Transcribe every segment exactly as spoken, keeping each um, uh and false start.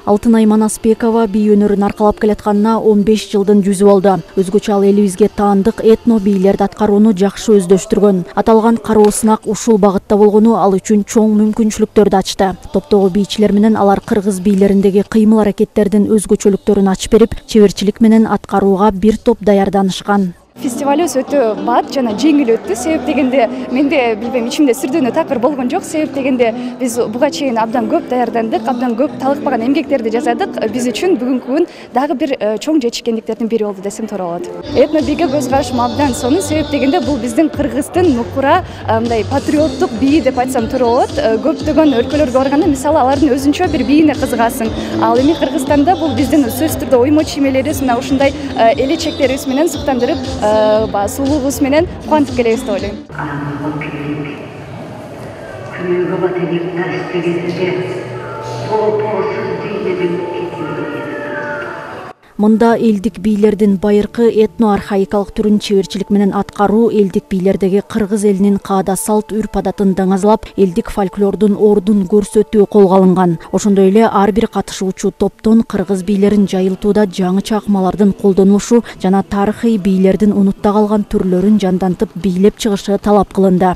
Алтынай Манасбекова бий өнөрүн аркалап келатканына он беш жылдын жүзү болду. Өзгөчө ал элибизге таандык этно бийлерди аткарууну жакшы өздөштүргөн. Аталган кароо сынак ушул багытта болгону ал үчүн чоң мүмкүнчүлүктөрдү ачты. Топтогу бийчилер менен алар кыргыз бийлериндеги кыймыл аракеттердин өзгөчөлүктөрүн ачып берип, чеберчилик менен аткарууга бир топ даярданышкан. Фестивалыбыз өтө бат жана жеңил өттү. Себеп дегенде менде билбейм ичимде сүрдөөнү такыр болгон жок. Себеп дегенде биз буга чейин абдан көп даярдандык, абдан көп талыкпаган эмгектерди жасадык. Биз үчүн бүгүнкү күн дагы бир чоң жетишкендиктердин бири болду десем туура болот. Этно бийге көз карашым абдан сонун. Себеп дегенде бул биздин кыргыздын нукура мындай патриоттук бии деп айтсам туура болот. Көптөгөн өлкөлөргө барганда мисалы алардын өзүнчө бир бийине кызыгасың. Ал эми Кыргызстанда бул биздин сөзсүз түрдө оймо чиймелерибиз мына ушундай элечектерибиз менен суктандырып сулуубуз менен кубанып келебиз деп ойлойм. Мында элдик бийлердин байыркы этно-архаикалык түрүн чеберчилик менен аткаруу элдик бийлердеги кыргыз элинин каада салт үрп адатын даңазалап, элдик фольклордун ордун көрсөтүү колго алынган. Ошондой эле ар бир катышуучу топтон кыргыз бийлерин жайылтууда жаңыча акмалардын колдонулушу жана тарыхый бийлердин унутта калган түрлөрүн жандантып бийлеп чыгышы талап кылынды.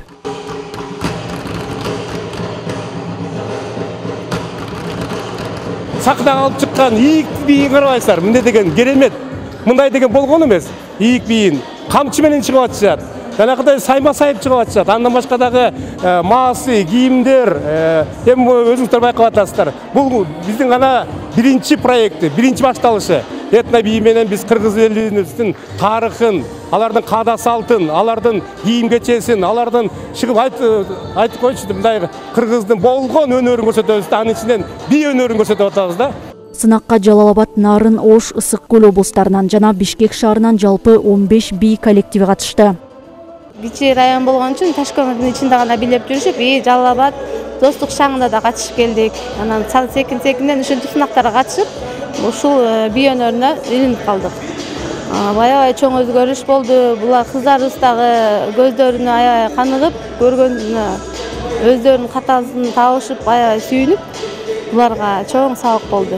Сахнаға алып шыққан ийик бийин карабайсыздар. Мындай деген керемет. Мындай деген болгон эмес. Ийик бийин камчы менен чыгып атышат. Жанагыдай сайма сайып чыгып атышат. Андан башка дагы маасы, кийимдер, эми өзүңүздөр байкап атасыздар. Бул биздин гана биринчи проекти, биринчи башталышы. Этно бий менен биз кыргыз элибиздин тарыхын, алардын каада салтын, алардын кийим кечесин, алардын чыгып айтып койчу мындай кыргыздын болгон өнөрүн көрсөтөбүз. Анын ичинен бий өнөрүн көрсөтүп атабыз да. Сынакка Жалал Абад, Нарын, Ош, Ысык Көл облустарынан жана Бишкек шаарынан жалпы он беш бий коллективи катышты. Кичи район болгон үчүн Таш көмүрдүн ичинде гана бийлеп жүрүшүп, Жалал Абад достук шаңына да катышып келдик. Анан секин-секинден ушинтип сынактарга катышып, ушул бий өнөрүнө илинип калдык. Аябай чоң өзгөрүш болду. Булар кыздарыбыз дагы көздөрүнө аябай каныгып, көргөнүнө өздөрүнүн катасын табышып, аябай сүйүнүп, буларга чоң сабак болду.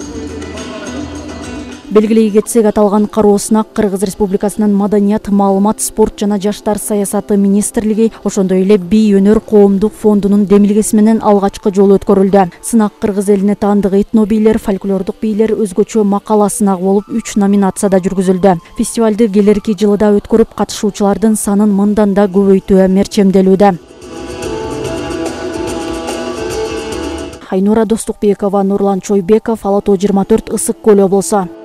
Белгилей кетсек, аталган кароо сынак Кыргыз Республикасынын Маданият, маалымат, спорт жана жаштар саясаты министрлиги, ошондой эле бий өнөр коомдук фондунун демилгеси менен алгачкы жолу өткөрүлдү. Сынак кыргыз элине таандык этно бийлер, фольклордук бийлер, өзгөчө макала сынагы болуп үч номинацияда жүргүзүлдү. Фестивалды келерки жылы да өткөрүп, катышуучулардын санын мындан да көбөйтүү мерчемделүүдө. Айнура Достукбекова, Нурлан Чойбеков, Ала тоо жыйырма төрт, Ысык Көл облусу.